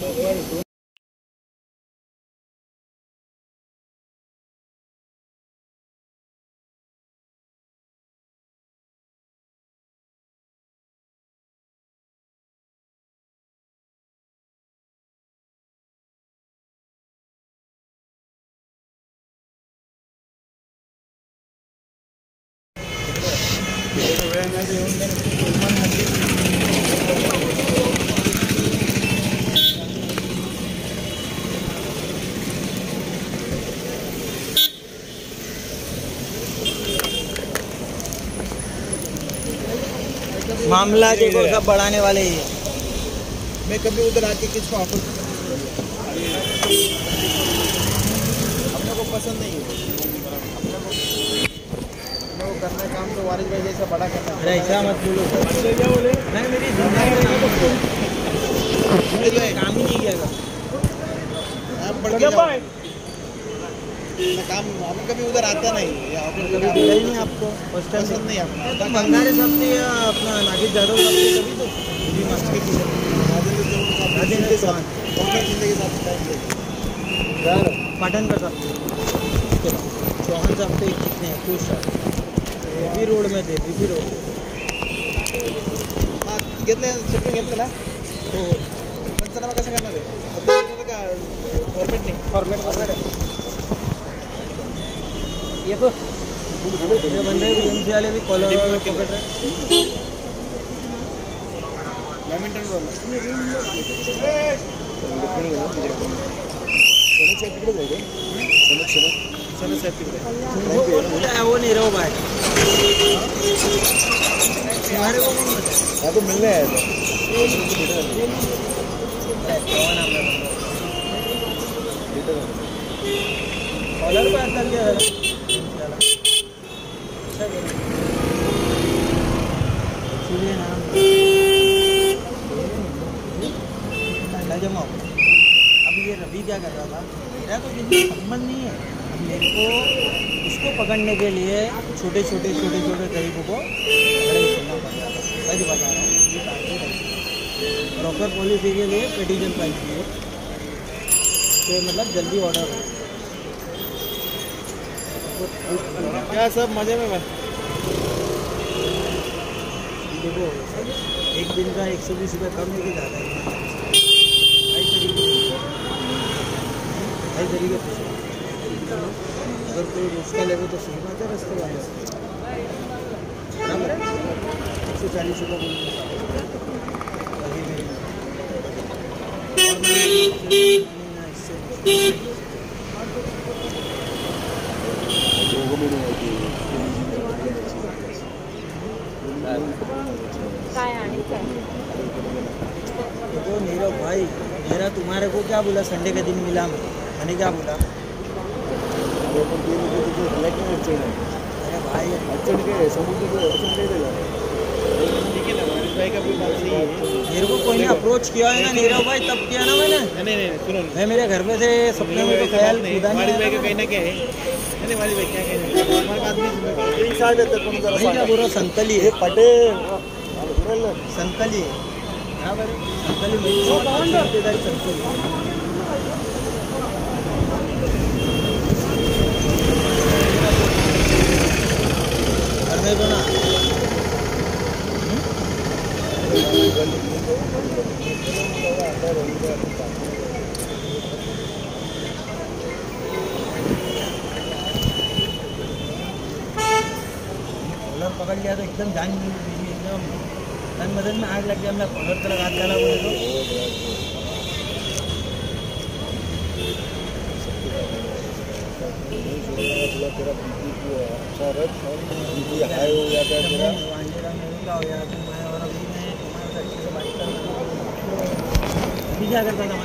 मामला देखो सब बढ़ाने वाले ही है। मैं कभी उधर आके किसको ऑफर अपने को पसंद नहीं है। अपने को करना काम तो वारिस भाई जैसा बड़ा करना। अरे ऐसा मत बोलो सर। क्या बोले? नहीं मेरी जिंदगी में काम ही नहीं किया आप बढ़ के जाओ। काम हम कभी उधर आता नहीं या कभी दिया ही नहीं आपको पसंद नहीं आपको। तो बंगाली साहब से या अपना नागिद जाधव साहब से कभी तो राजेंद्र चौहान पाटनकर साहब चौहान साहब से कितने हैं खुश बीबी रोड में थे बीबी रोड घेतले शिफ्टिंग घेतलं ना हो पंचनामा कसं करणार आहे का फॉर्मेट नाही फॉर्मेट ये तो बंदे बीएमसी वाले भी कॉलर पकड़ रहे बैडमिंटन बोल वो नहीं रहो भाई तुम्हारे को तो मिलने आया कॉलर पे कर दिया जमाओ। अब ये रवि क्या कर रहा था मेरा तो किसी संबंध नहीं है। अब मेरे को इसको पकड़ने के लिए छोटे छोटे तरीकों को सुनना पड़ रहा था। सच बता रहा हूँ ये प्रॉपर पॉलिसी के लिए पिटीशन फाइल की है तो मतलब जल्दी ऑर्डर हो। क्या सब मजे में बस देखो एक दिन का 120 रुपये कम नहीं ज़्यादा है तरीके से अगर कोई उसका लेवे तो सही बात है रस्ते वाले बराबर है 140 रुपये देखो नीरव भाई मेरा तुम्हारे को क्या बोला संडे के दिन मिला मैंने क्या बोला अरे भाई मेरे को कोई ने अप्रोच किया है ना नीरव भाई तब किया ना मैंने नहीं सुनो मैं मेरे घर पे से सपने में तो ख्याल खुदा नहीं भाई का कहना क्या है नहीं वाली भाई क्या कहना हमारे आदमी क्या बोल रहा संकली है पटेल संकली है बराबर संकली संकली करने दो ना कॉलर पकड़ लिया तो एकदम जान एकदम तन बदन में आग लग गया हमने कॉलर तक हाथ डाला बोले तो क्या करता था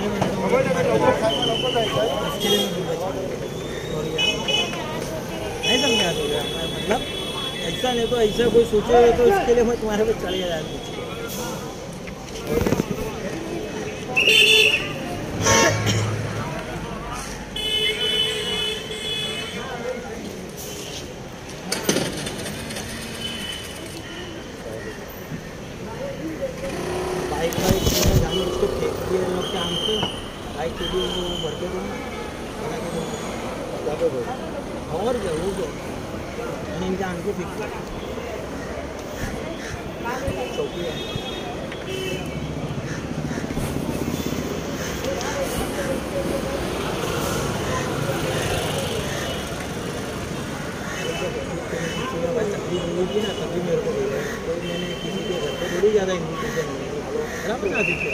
नहीं समझा मतलब ऐसा नहीं तो ऐसा कोई सोचे तो इसके लिए मैं तुम्हारे पे चले जाए बाइक जाने उसको ये लोग के आम से बाइक के लिए वो भर के दो ना, बना के दो। क्या पे बोल और क्या वो क्या मैंने इनके आम को फिक्स कर चौकी है। तकलीफ मिली थी ना तभी मेरे को बोला तो मैंने किसी के घर पे थोड़ी ज़्यादा इन्विटेशन नहीं बना दीजिए।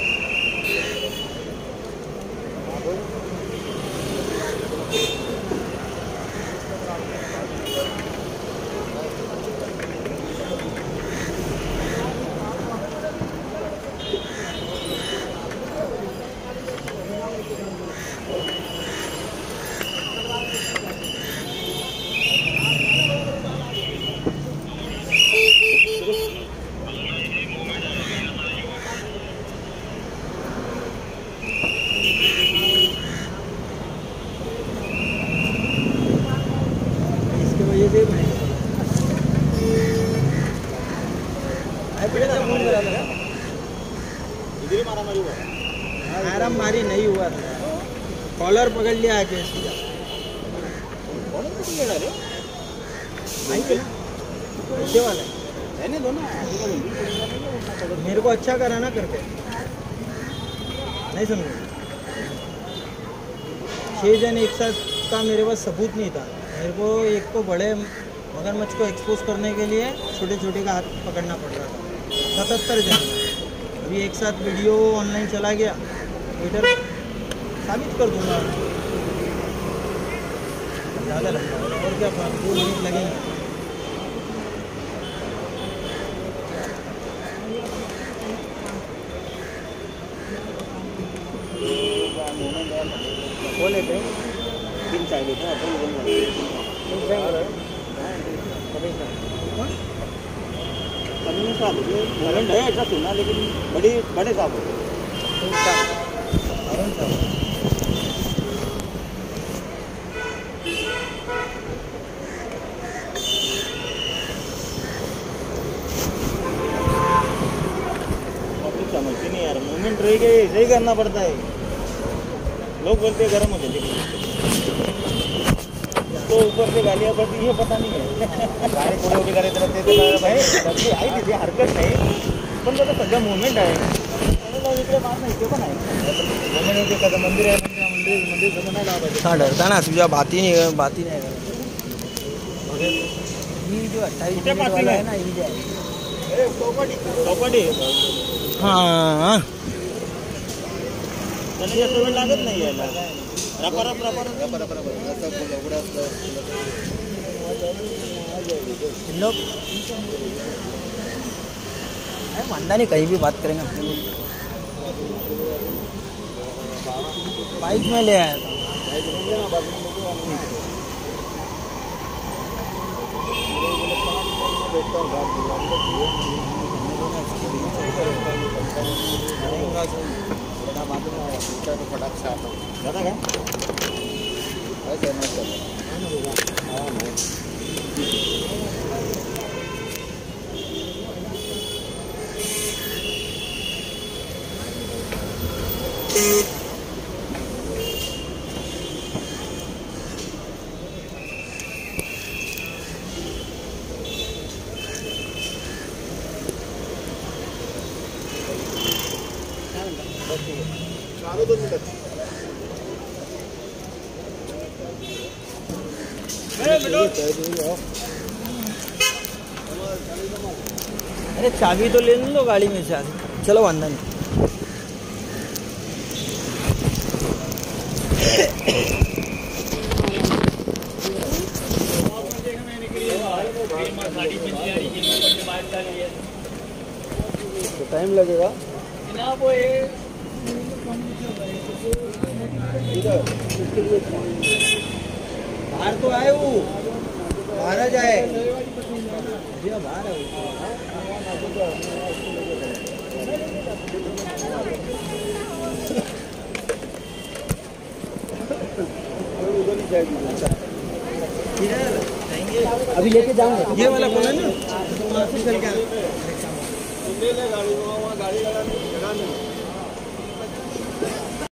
ये दे भाई इधर मारा मारी हुआ आराम मारी नहीं हुआ था, कॉलर पकड़ लिया है केस का। कौन है तुम लड़ा रे पैसे वाला रहने दो ना मेरे को अच्छा करा ना करके नहीं समझे। 6 जन एक साथ का मेरे पास सबूत नहीं था। मेरे को एक को बड़े मगरमच्छ को एक्सपोज करने के लिए छोटे छोटे का हाथ पकड़ना पड़ रहा था। 77 जन अभी एक साथ वीडियो ऑनलाइन चला गया, ट्विटर साबित कर दूंगा। ज़्यादा लगता है और क्या 2 मिनट लगेंगे। वो लेते हैं 3 चाय लेते हैं कमी साहब घरंट है ऐसा सुना लेकिन बड़े साहब होते समझते नहीं यार मूवमेंट रह गई ऐसे ही करना पड़ता है। लोग बोलते हैं गर्म हो जाते तो ऊपर से गालियाँ पड़ती है पता नहीं है गाड़ी थोडे उभी करत रहते भाई तशी आहे तिथे हरकत नाही पण त्याचं सगळं मुवमेंट आहे इकडे मार नाही ते पण आहे मुवमेंट होते का मंदिर आहे मंदिर समोर नाही लावा हाँ डरता ना तुझा बात ही नहीं ये जो 28 मिनट वाला है ना ये जो है चौपाटी हाँ त्याला जास्त वेळ लागत नाही यायला लोग मानता नहीं कहीं भी बात करेंगे अपने लोग। बाइक में ले आया था। फटाक से आता जाता क्या अरे चाबी तो ले लो गाड़ी में से आगे चलो अंदर नहीं। तो टाइम लगेगा बाहर तो आए वो बाहर आ जाए बाहर है अभी लेके जाऊंगा ये वाला कौन है ना वहाँ से चल के